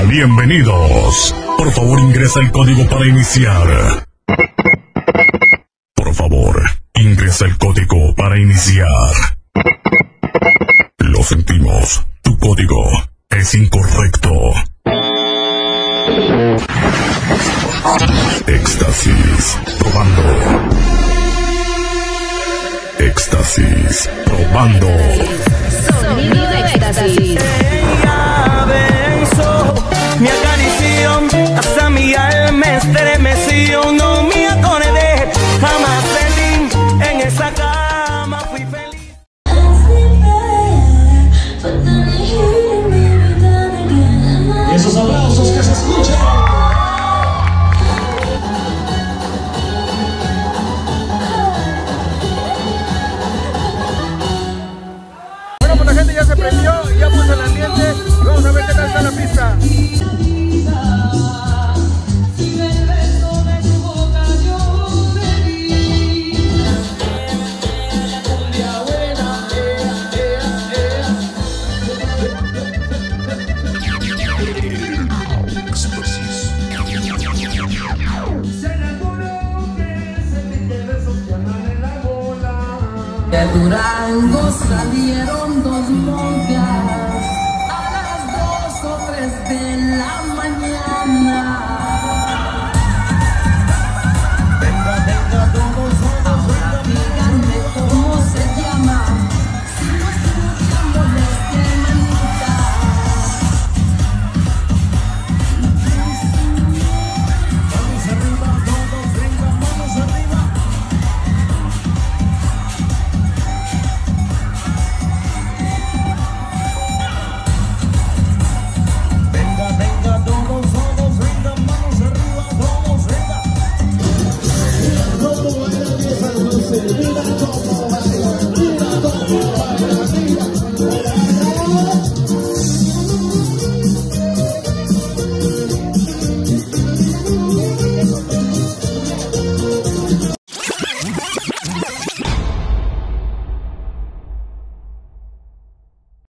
Bienvenidos. Por favor, ingresa el código para iniciar. Por favor, ingresa el código para iniciar. Lo sentimos. Tu código es incorrecto. Éxtasis, probando. Éxtasis, probando. Sonido éxtasis. Ella besó, me acarició, hasta mi alma estremeció. No me acordé, jamás feliz, en esa cama fui feliz. Esos aplausos que se escuchan. Bueno, pues la gente ya se prendió, ya puso el ambiente. Vamos a ver qué tal está la pista. De Durango salieron